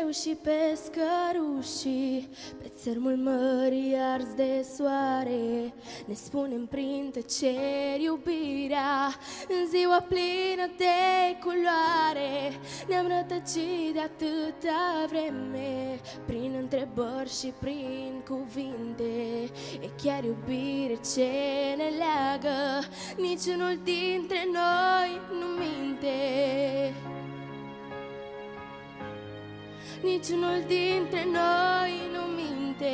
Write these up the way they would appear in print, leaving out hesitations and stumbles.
greu și pe scărușii, pe țărmul mării ars de soare, ne spunem prin tăceri iubirea, în ziua plină de culoare. Ne-am rătăcit de atâta vreme, prin întrebări și prin cuvinte. E chiar iubire ce ne leagă, niciunul dintre noi nu minte. Niciunul dintre noi nu minte.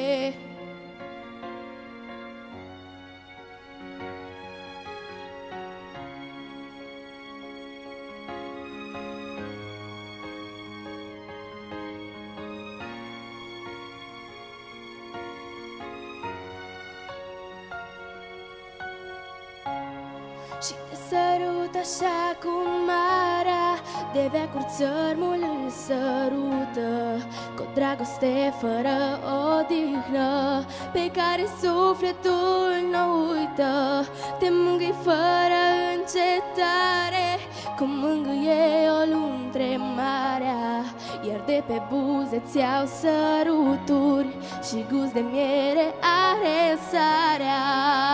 Și te sărut așa cum marea, de veacuri țărmul îl sărută, cu o dragoste fără odihnă, pe care sufletul nu uită. Te mângâi fără încetare, cum mângâie o luntre marea, iar de pe buze ți-au săruturi și gust de miere are sarea.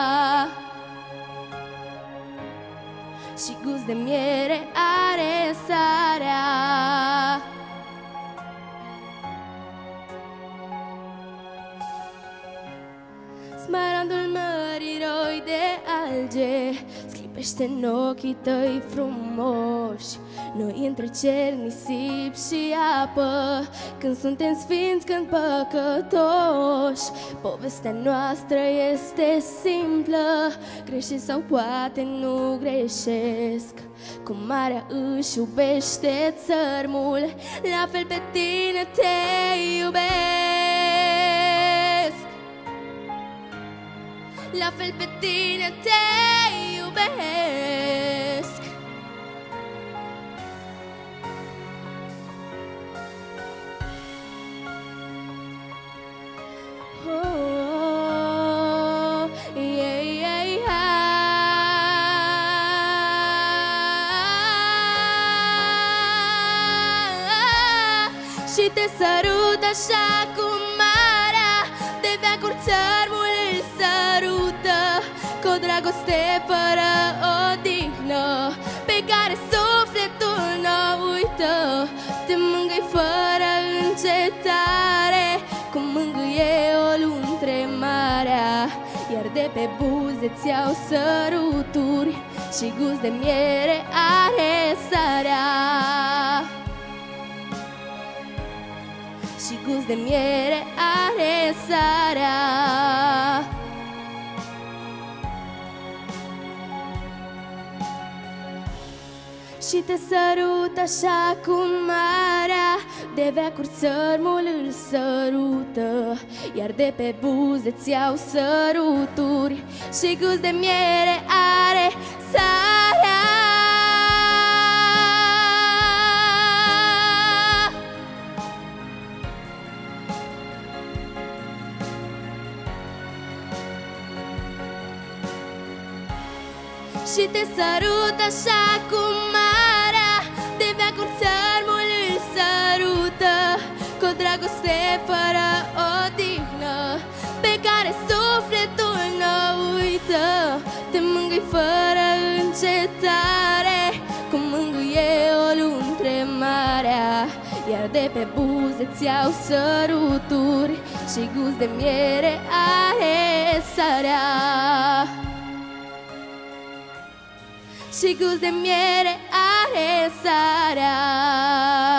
Și gust de miere are sarea. Smarandul mării roi de alge sclipește în ochii tăi frumoși. Noi între cer, nisip și apă, când suntem sfinți, când păcătoși. Povestea noastră este simplă, greșesc sau poate nu greșesc. Cum marea își iubește țărmul, la fel pe tine te iubesc. La fel pe tine te iubesc. Și te sărut așa cum marea, de veacuri țărmul îl sărută, cu o dragoste fără odihnă, pe care sufletul n-o uită. Te mângâi fără încetare, cum mângâie o luntre marea, iar de pe buze ți-au săruturi și gust de miere are sarea. Și gust de miere are sarea. Și te sărut așa cum marea, de veacuri țărmul îl sărută, iar de pe buze ți-au săruturi și gust de miere are sarea. Și te sărut așa cum marea, de veacuri țărmul îl sărută, cu o dragoste fără odihnă, pe care sufletul n-o uită. Te mângâi fără încetare, cum mângâie o luntre marea, iar de pe buze ți-au săruturi și gust de miere are sarea. Și gust de miere are sarea.